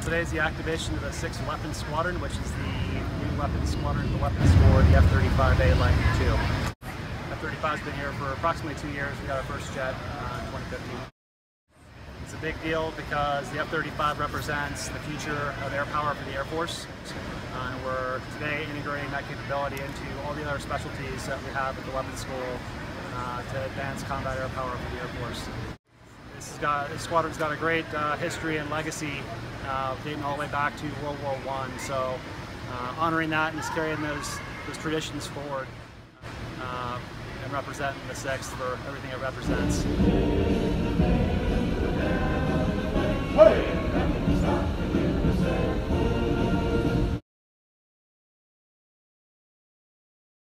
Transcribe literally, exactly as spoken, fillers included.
Today is the activation of the sixth Weapons Squadron, which is the new weapons squadron, the weapons for the F thirty-five A Lightning two. F thirty-five has been here for approximately two years. We got our first jet uh, in twenty fifteen. It's a big deal because the F thirty-five represents the future of air power for the Air Force. Uh, and we're today integrating that capability into all the other specialties that we have at the weapons school uh, to advance combat air power for the Air Force. This, has got, this squadron's got a great uh, history and legacy uh, dating all the way back to World War One. So uh, honoring that and just carrying those, those traditions forward uh, and representing the sixth for everything it represents. Hey!